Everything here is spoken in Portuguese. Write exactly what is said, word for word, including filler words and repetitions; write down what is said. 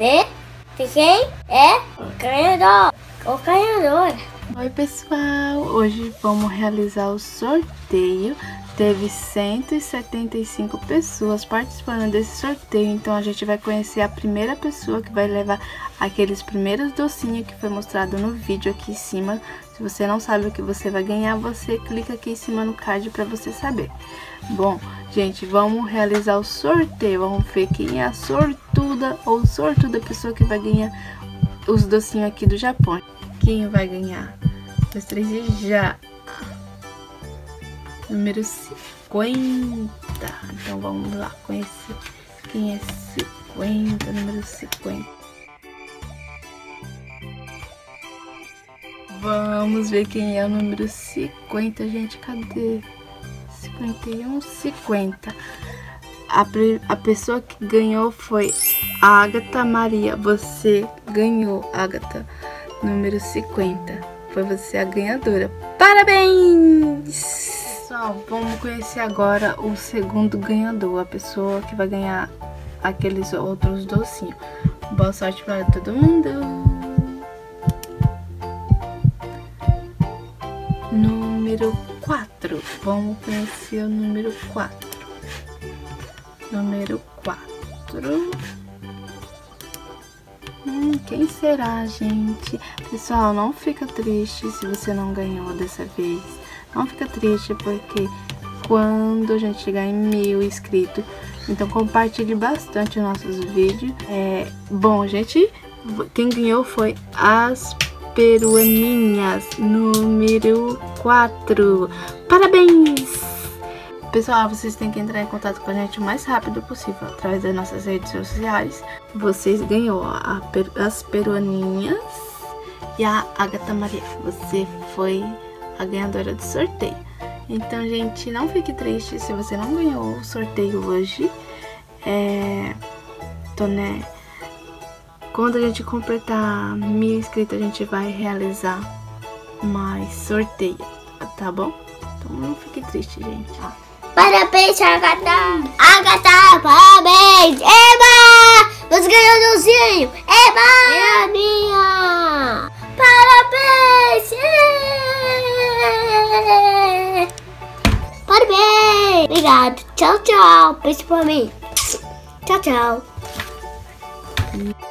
ver de quem é o ganhador. O ganhador. Oi pessoal, hoje vamos realizar o sorteio. Teve cento e setenta e cinco pessoas participando desse sorteio, então a gente vai conhecer a primeira pessoa que vai levar aqueles primeiros docinhos que foi mostrado no vídeo aqui em cima. Se você não sabe o que você vai ganhar, você clica aqui em cima no card para você saber. Bom, gente, vamos realizar o sorteio, vamos ver quem é a sortuda ou sortuda pessoa que vai ganhar os docinhos aqui do Japão. Quem vai ganhar? Dois, três e já! Número cinquenta. Então vamos lá conhecer quem é cinquenta, número cinquenta. Vamos ver quem é o número cinquenta, gente. Cadê? cinquenta e um, cinquenta. A, a pessoa que ganhou foi a Agatha Maria. Você ganhou, Agatha. Número cinquenta. Foi você a ganhadora. Parabéns! Pessoal, vamos conhecer agora o segundo ganhador. A pessoa que vai ganhar aqueles outros docinhos. Boa sorte para todo mundo! Número quatro. Vamos conhecer o número quatro. Número quatro. Hum, quem será, gente? Pessoal, não fica triste se você não ganhou dessa vez. Não fica triste porque quando a gente chegar em mil inscritos, então compartilhe bastante os nossos vídeos. É, bom, gente, quem ganhou foi as peruaninhas, número quatro. Parabéns! Pessoal, vocês têm que entrar em contato com a gente o mais rápido possível através das nossas redes sociais. Vocês ganhou a, as peruaninhas e a Agatha Maria. Você foi a ganhadora do sorteio. Então, gente, não fique triste se você não ganhou o sorteio hoje. É, então, né, quando a gente completar mil inscritos, a gente vai realizar mais sorteio, tá bom? Então não fique triste, gente. Parabéns, Agatha! Agatha, parabéns! Eba! Você ganhou o docinho! Eba! É a minha! Parabéns! É! Parabéns! Obrigado! Tchau, tchau! Beijo pra mim! Tchau, tchau!